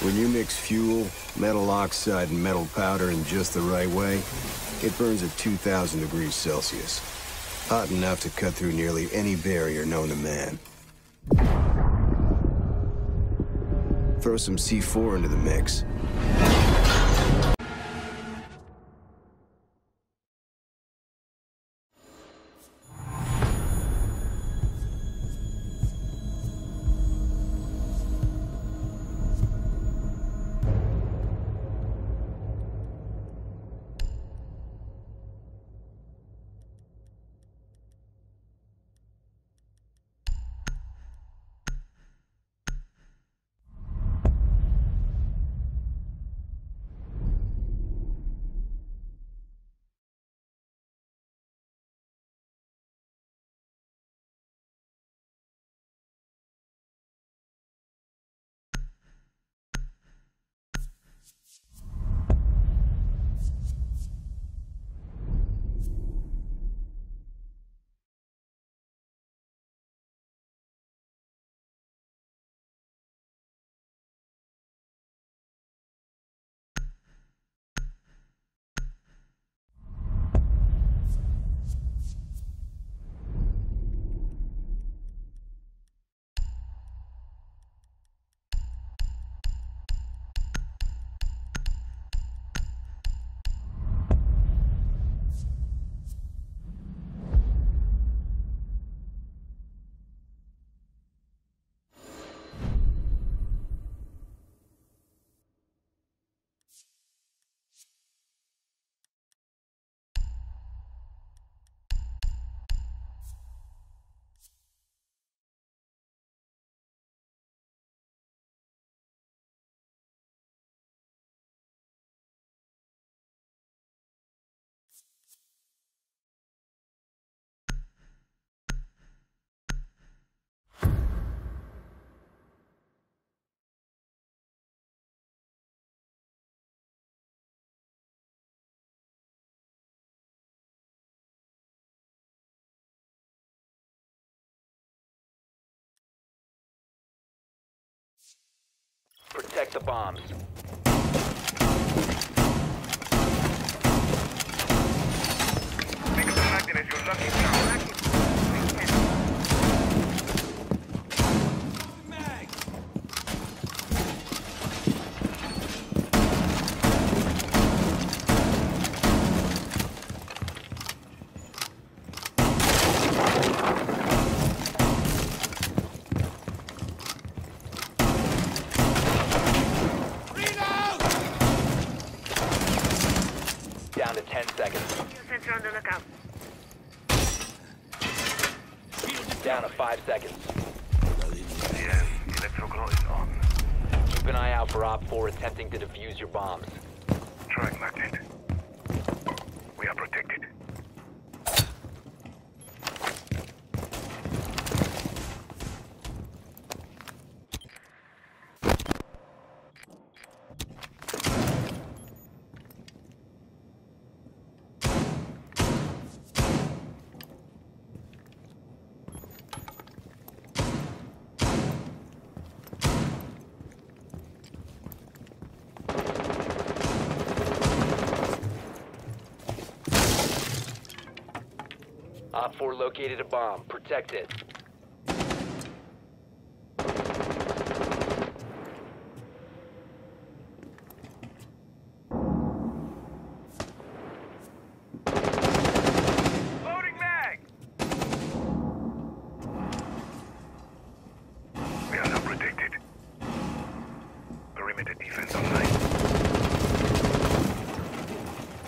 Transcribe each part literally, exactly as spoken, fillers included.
When you mix fuel, metal oxide, and metal powder in just the right way, it burns at two thousand degrees Celsius. Hot enough to cut through nearly any barrier known to man. Throw some C four into the mix. Protect the bombs. Think of the magnet as your lucky charm. Down to ten seconds. Sensor on the lookout. Down to five seconds. Yes, electroglow is on. Keep an eye out for Op four attempting to defuse your bombs. Track magnet. We are protected. Op four located a bomb. Protect it. Loading mag! We are now protected. Perimeter defense online.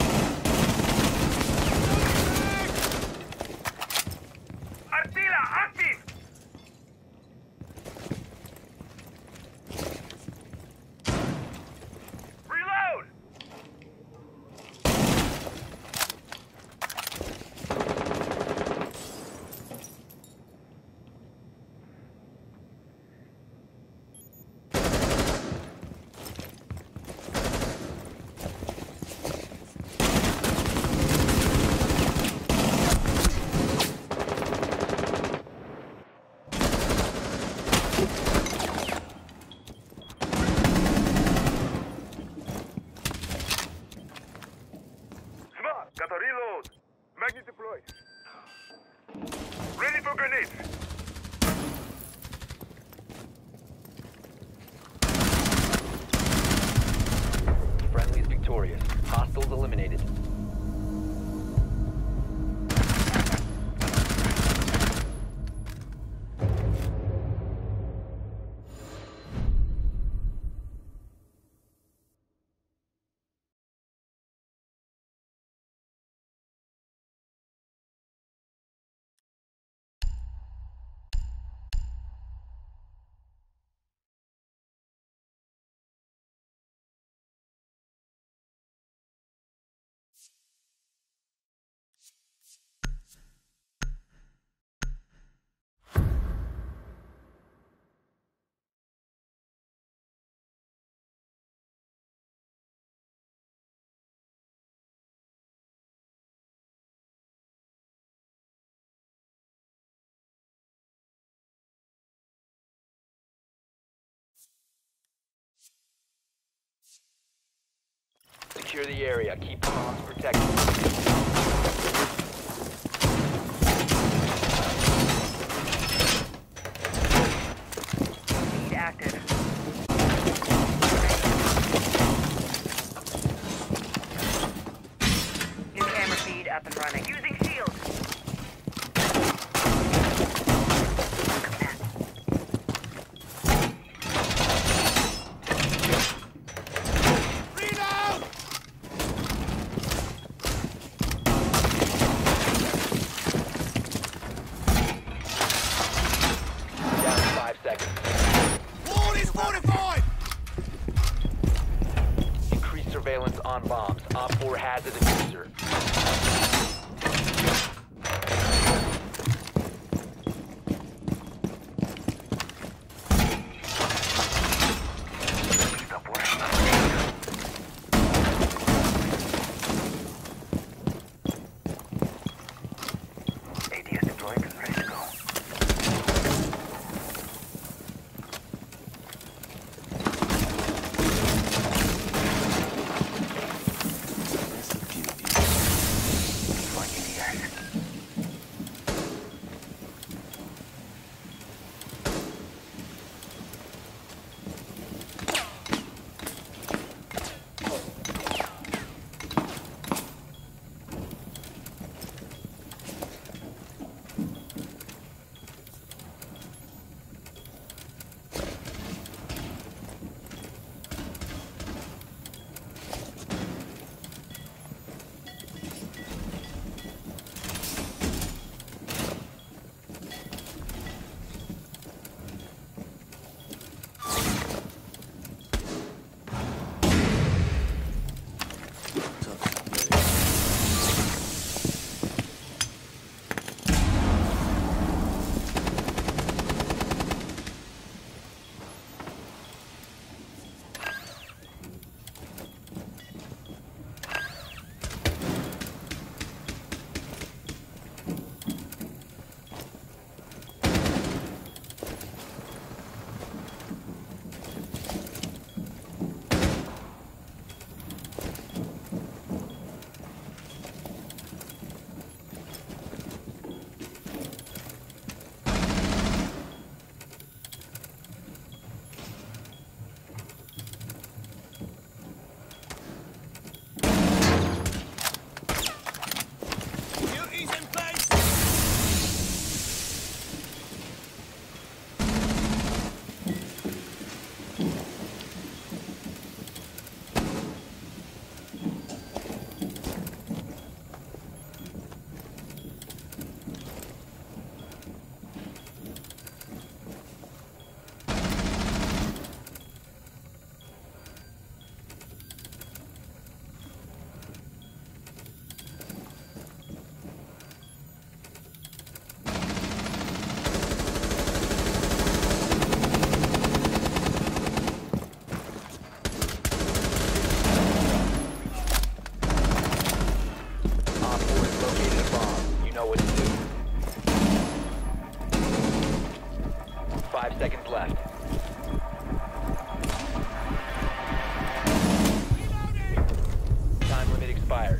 Artila, Secure the area. Keep the bombs protected. Feed active. New camera feed up and running. Using shield. Down to five seconds. Wall is fortified! Increase surveillance on bombs. Op four has a diffuser. Stop worrying. A D S deployed and ready to go. Deploying A D S. Duties in place! Op four has located a bomb. You know what to do. Five seconds left. Time limit expired.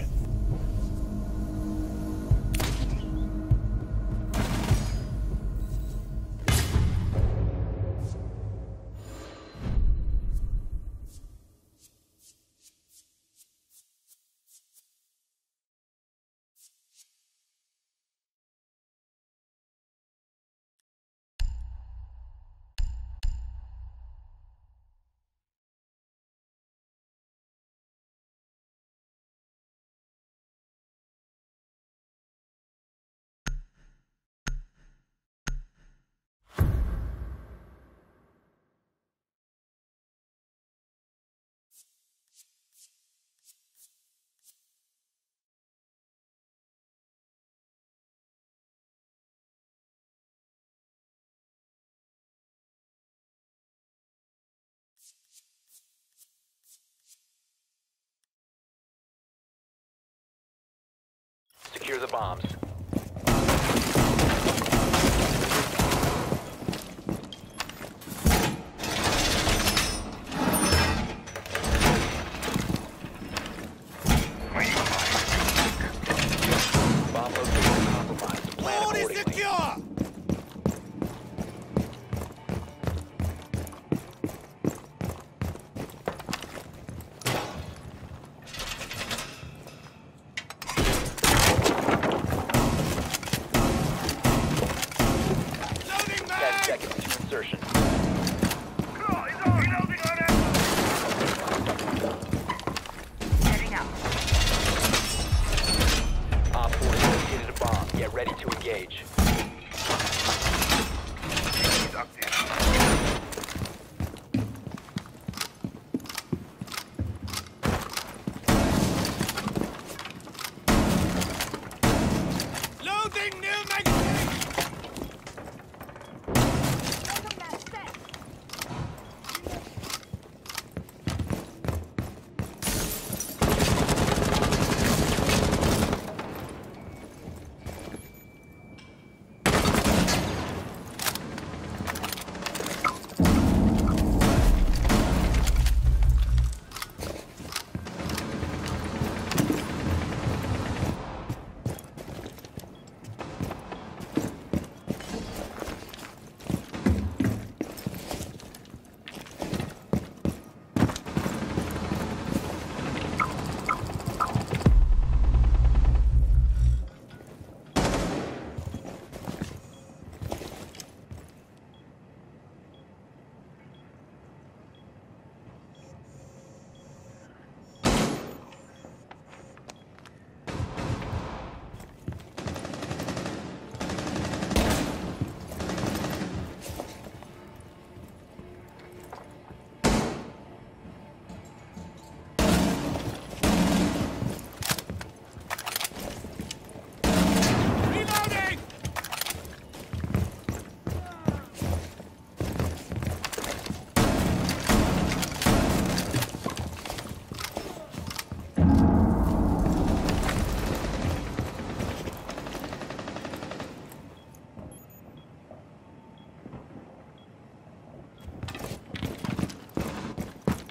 Secure the bombs.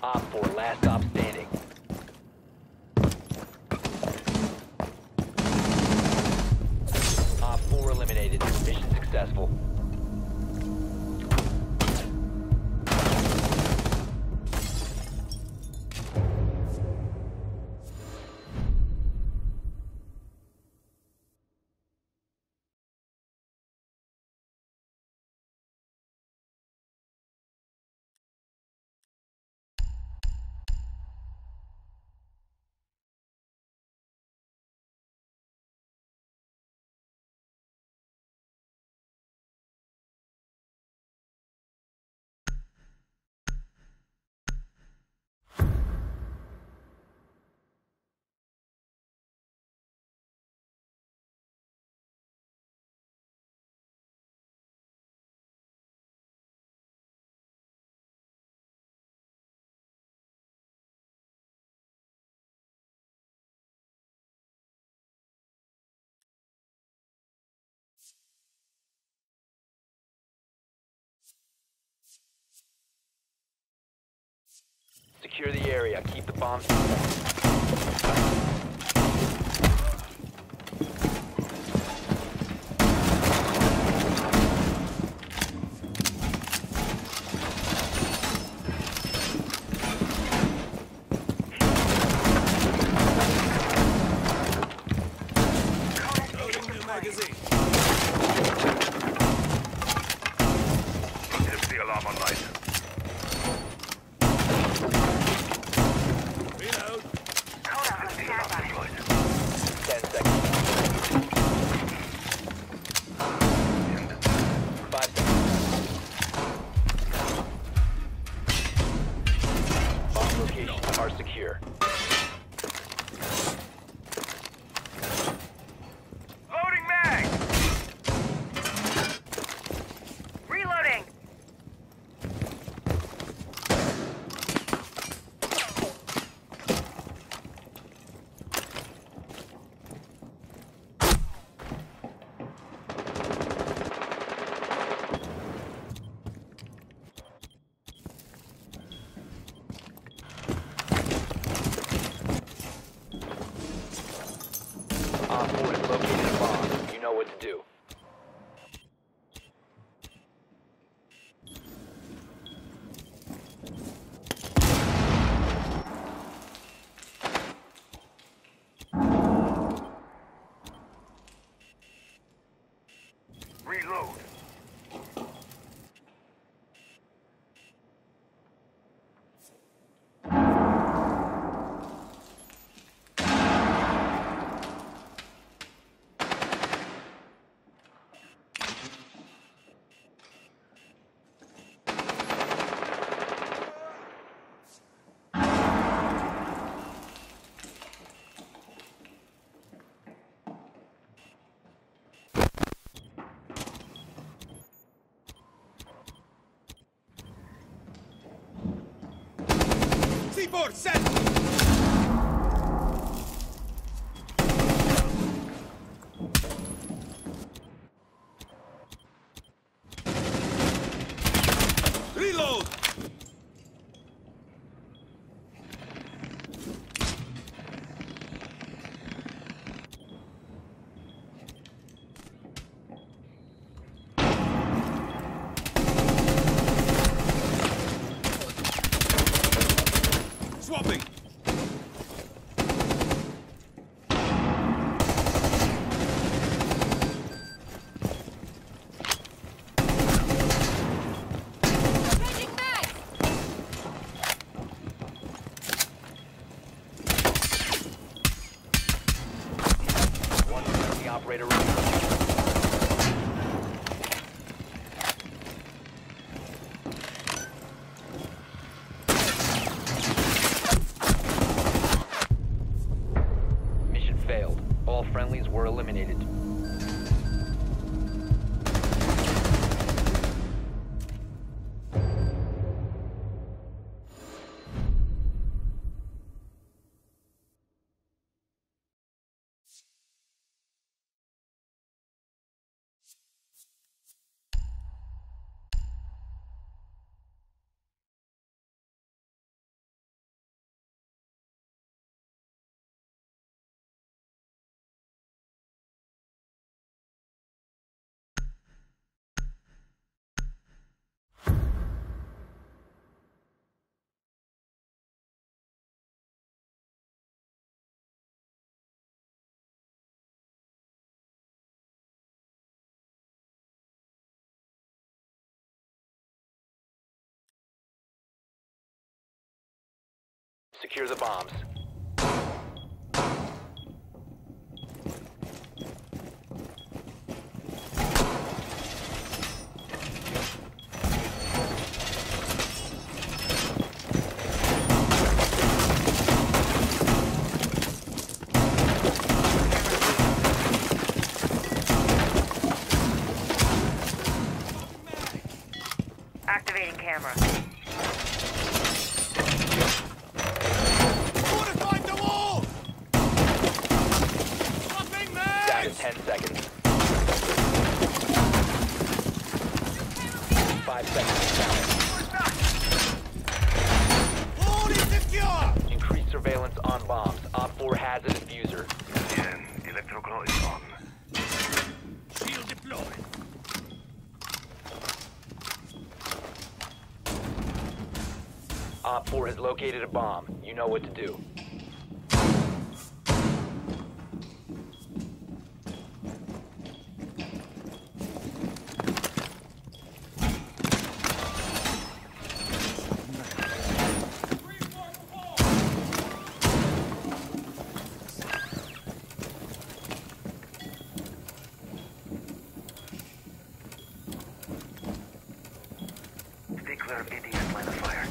Op four, last stop standing. Op four eliminated. Mission successful. Secure the area. Keep the bombs. Loading new magazine. Tip the alarm on light. Reload. Code on standby. Ten seconds. Five seconds. Bomb locations are secure. Loading mag! Reloading. Op four has located a bomb. You know what to do. Reload. C four set. Reload. Swapping. Secure the bombs. Activating camera. Fortified the wall! Swapping Down to mags! ten seconds. Five seconds to count. Wall is secure! Increase surveillance on bombs. Op four has a diffuser. Bien, electroclaw is on. Shield deployed. Op four has located a bomb. You know what to do. Stay clear of A D S line of fire.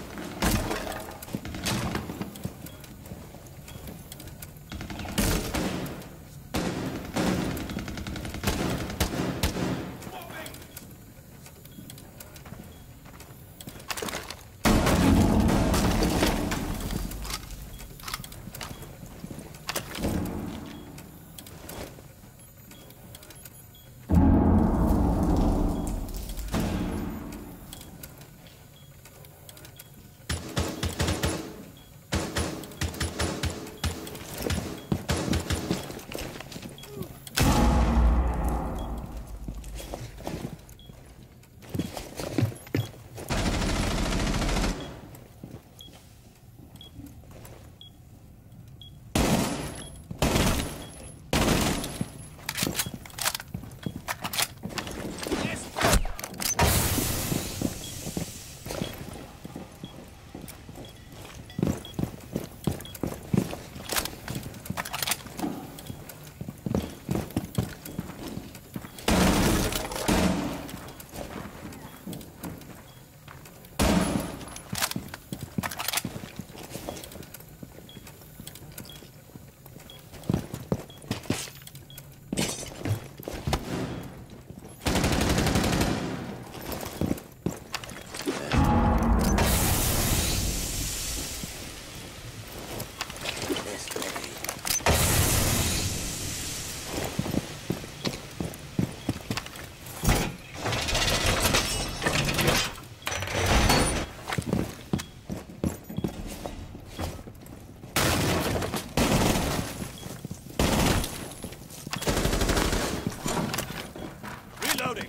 Reloading.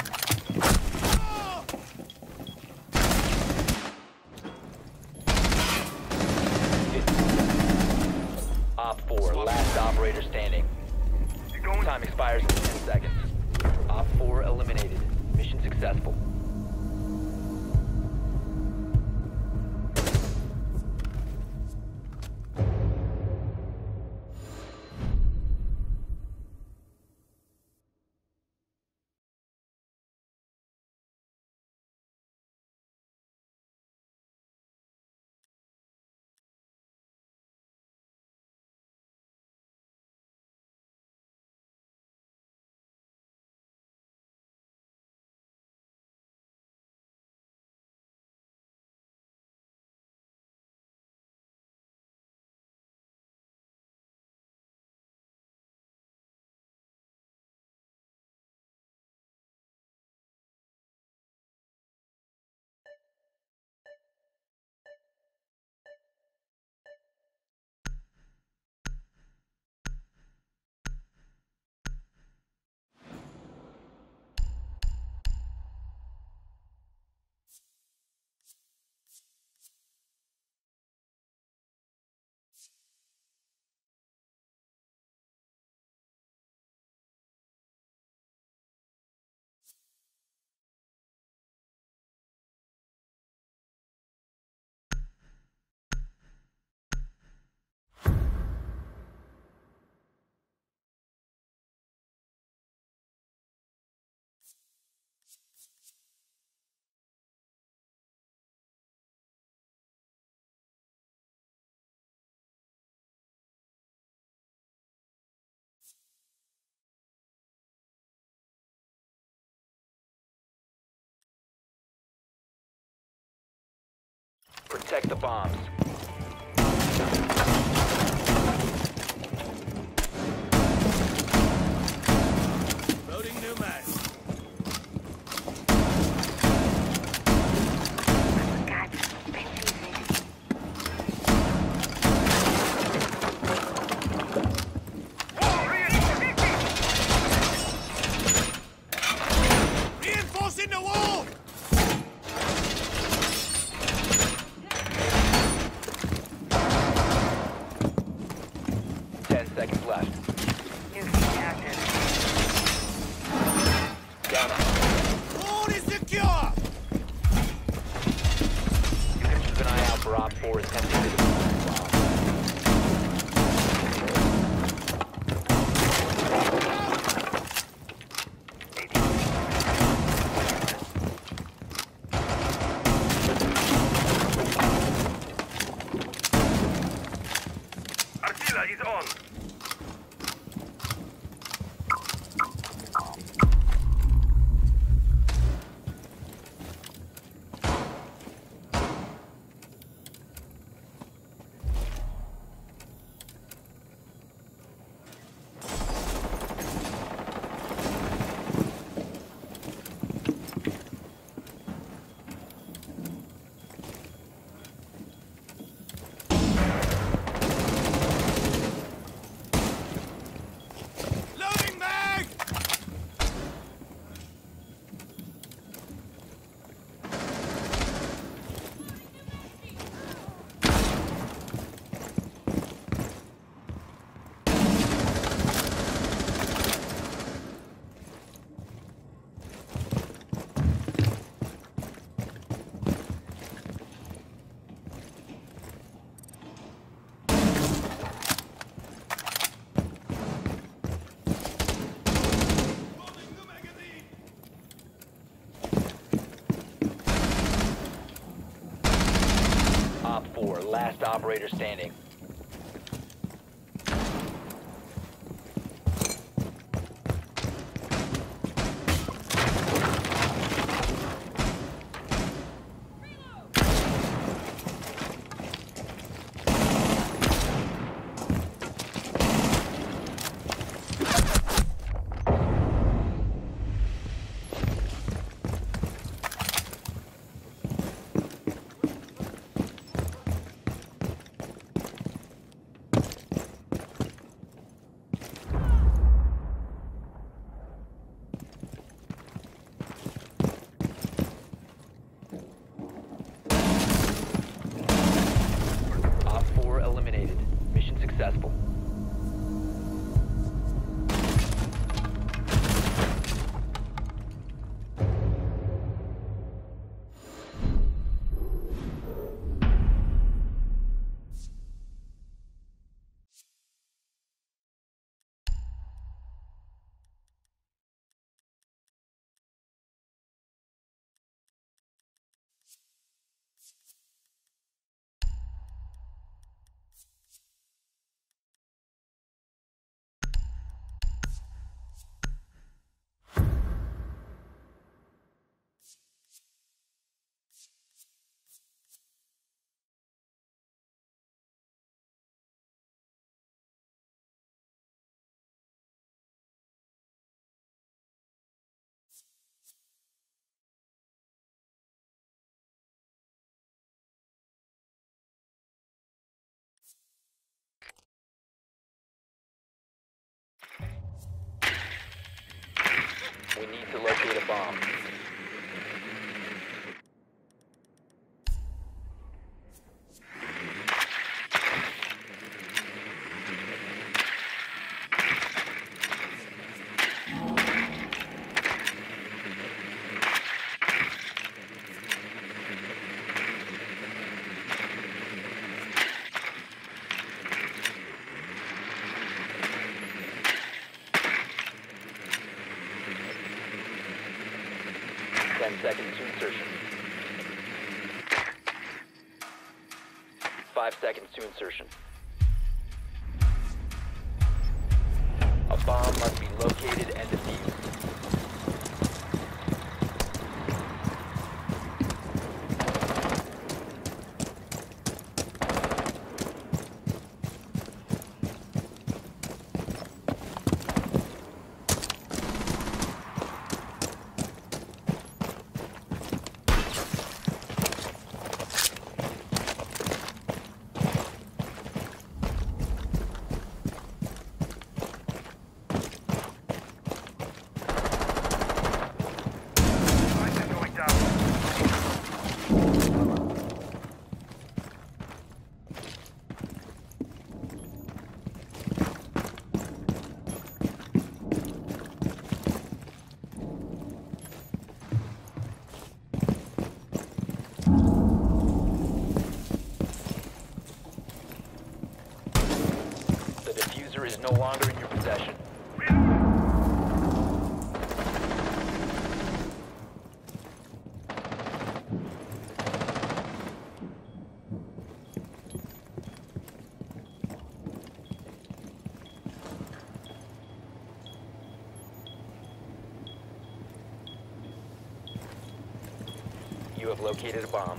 Op four, last operator standing. You going? Time expires in ten seconds. Op four eliminated. Mission successful. Protect the bombs. Loading new mag. God, been easy. Reinforcing the wall! Ten seconds left. New feed active. Down. Wall is secure! You can keep an eye out for Op four attempting to defuse the bomb. Artilla is on. Loading mag! Loading the magazine! Op four, last operator standing. Op four eliminated. Mission successful. We need to locate a bomb. Ten seconds to insertion. Five seconds to insertion. A bomb must be located and defused. no longer in your possession. You have located a bomb.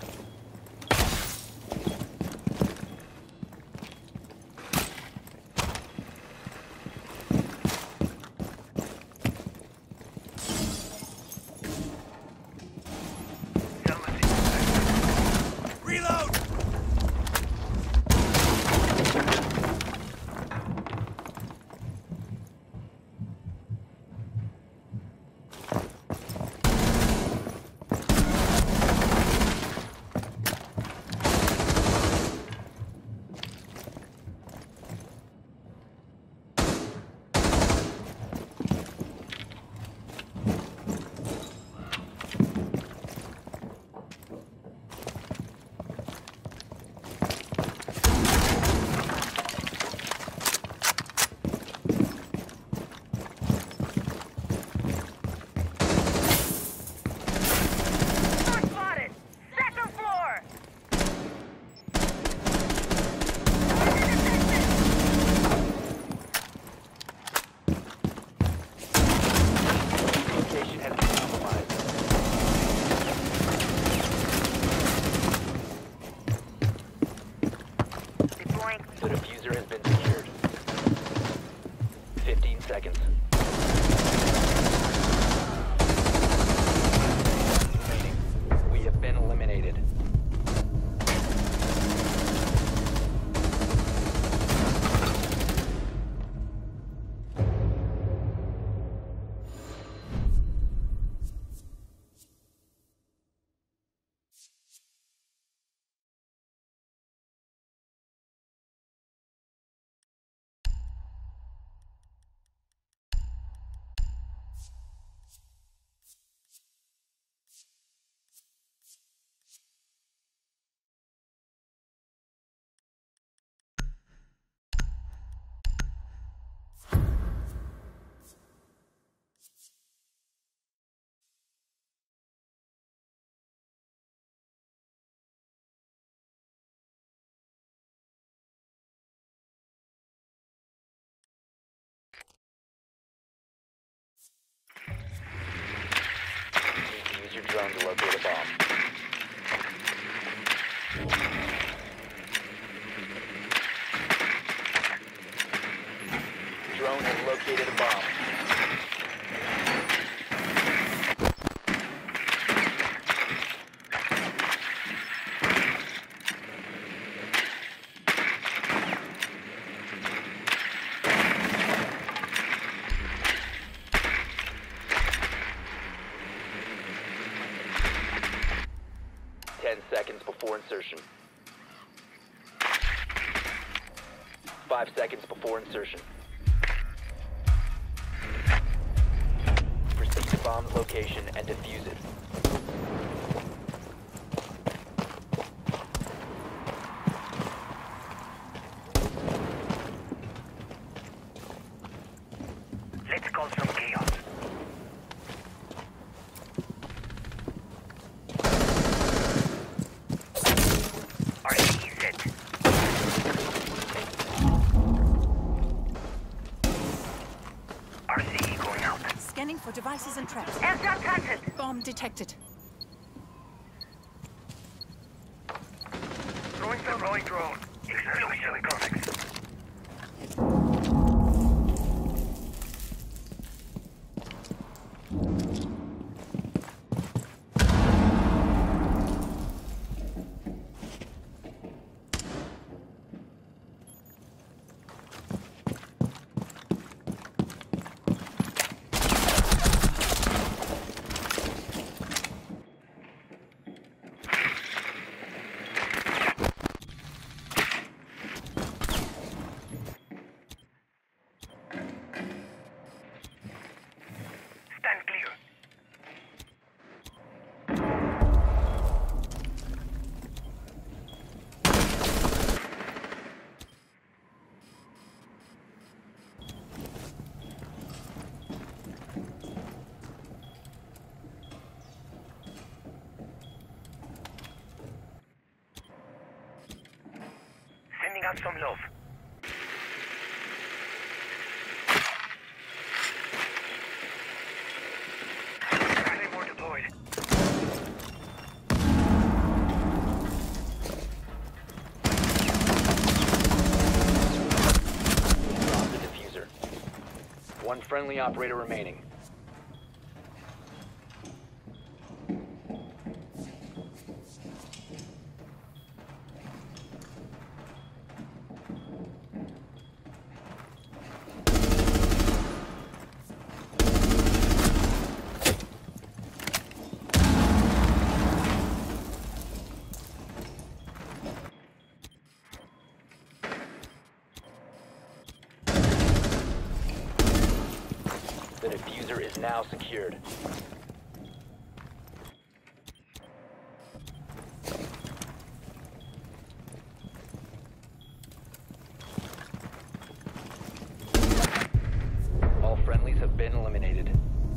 Reload! Door spotted! Second floor! Location has been compromised. Deploying. The diffuser has been secured. fifteen seconds. Remaining. We have been eliminated. Use your drone to locate a bomb. Drone has located a bomb. Ten seconds before insertion. Five seconds before insertion. Proceed to bomb's location and defuse it. Let's cause some chaos. R C E set. R C E going out. Scanning for devices and traps. Airdrop planted! Bomb detected. Throwing some throwing drone. Exercise contacts. out some love. Claymore deployed. Drop the diffuser. One friendly operator remaining. The diffuser is now secured. All friendlies have been eliminated.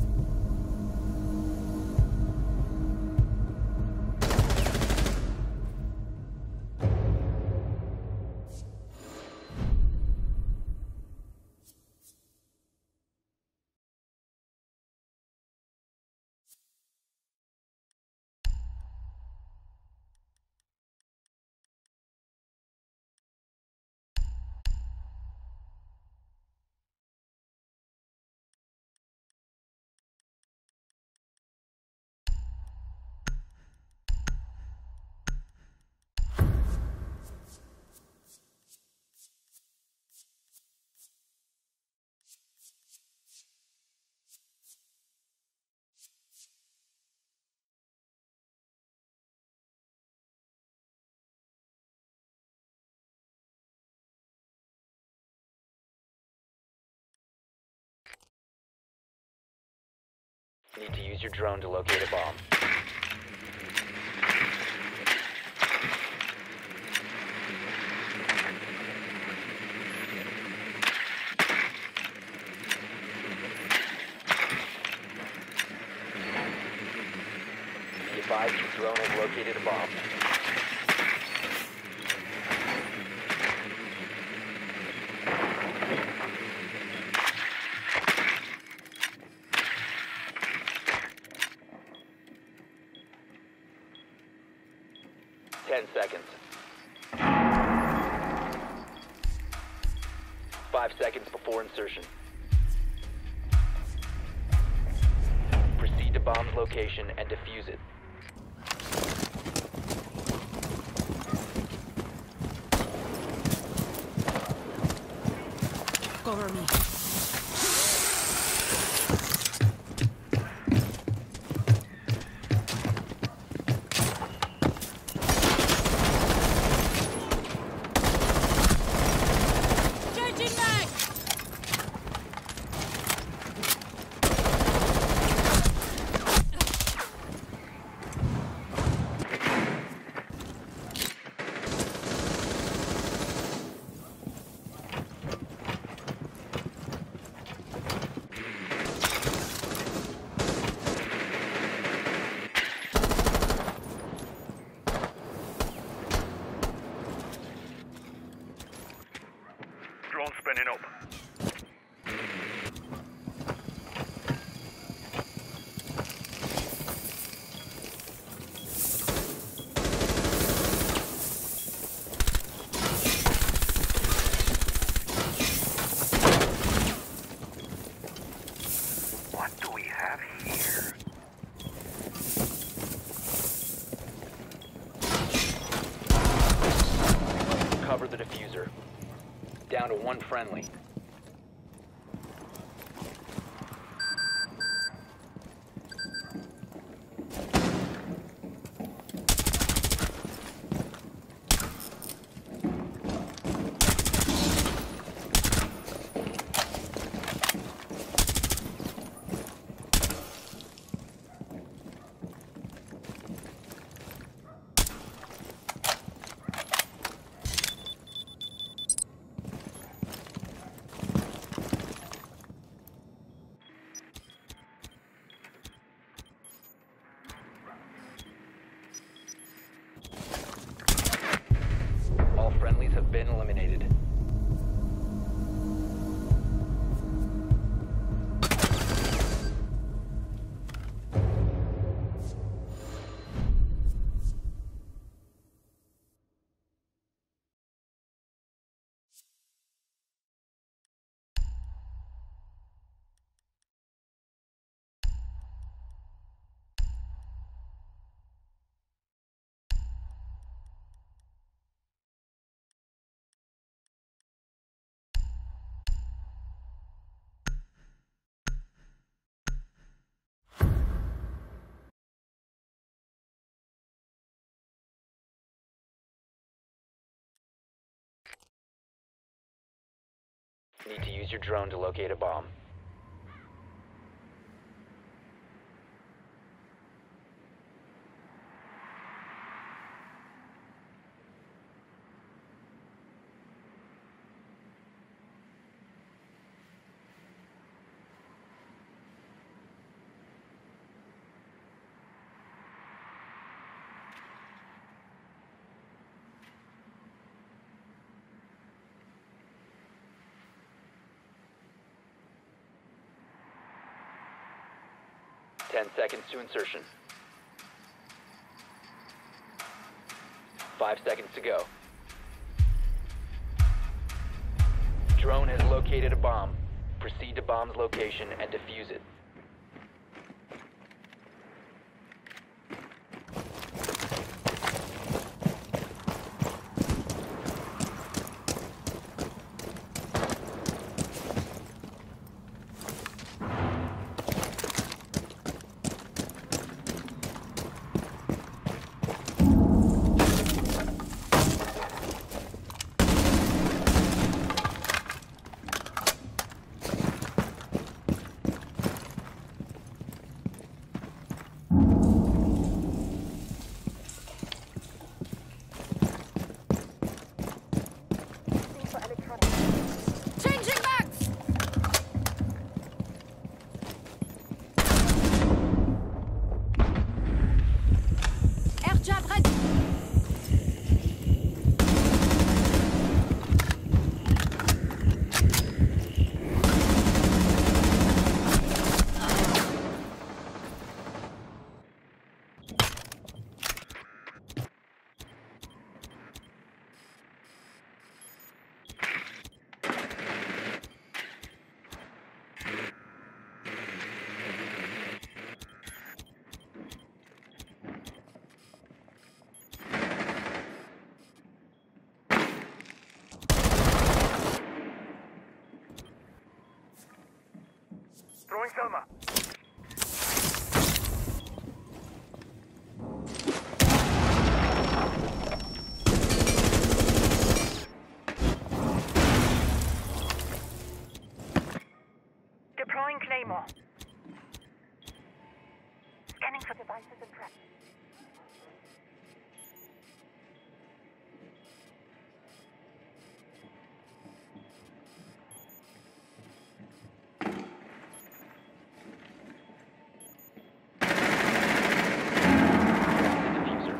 Need to use your drone to locate a bomb. Be advised your drone has located a bomb. Ten seconds. Five seconds before insertion. Proceed to bomb's location and defuse it. Cover me. Changing mag! Drone spinning up. What do we have here? Cover the diffuser. Down to one friendly. have been eliminated. Need to use your drone to locate a bomb. Ten seconds to insertion. Five seconds to go. Drone has located a bomb. Proceed to bomb's location and defuse it. Changing max! Air jab ready! Throwing Selma. Deploying Claymore. Scanning for devices and traps. Diffuser.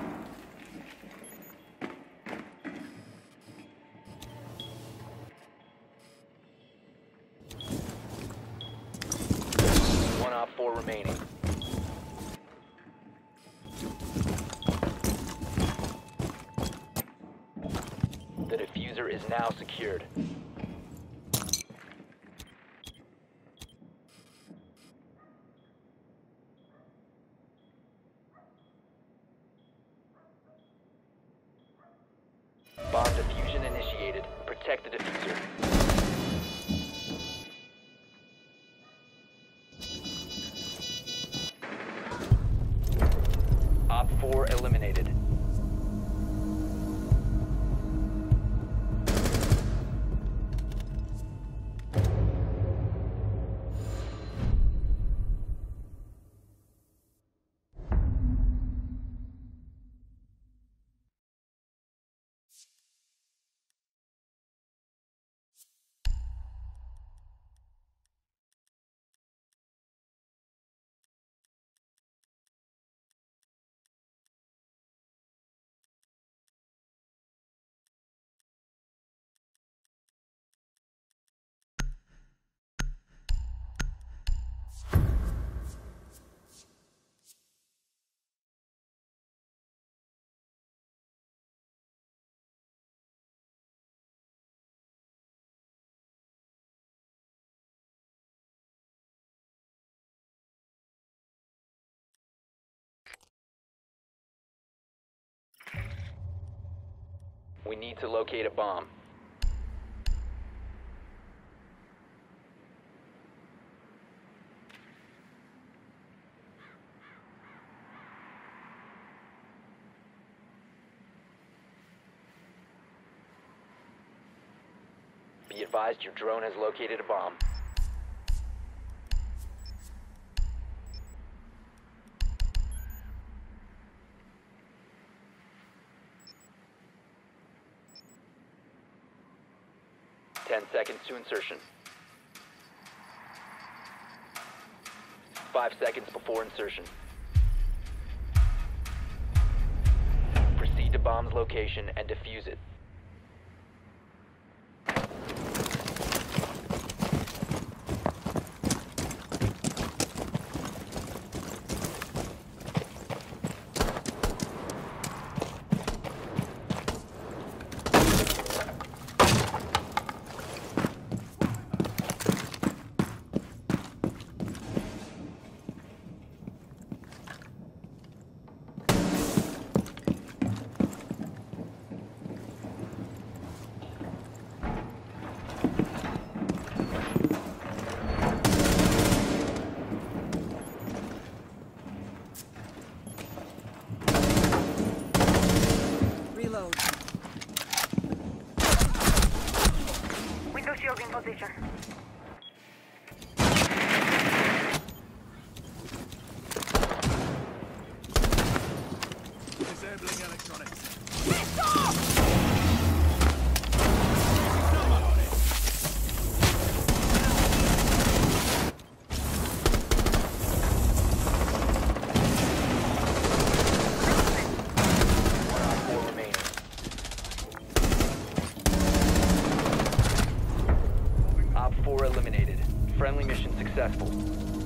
One op four remaining. The diffuser is now secured. Bomb diffusion initiated. Protect the diffuser. Op four eliminated. We need to locate a bomb. Be advised your drone has located a bomb. Ten seconds to insertion. Five seconds before insertion. Proceed to bomb's location and defuse it. Reload. Window shield in position. Disabling electronics. Four remaining. Op four eliminated. Friendly mission successful.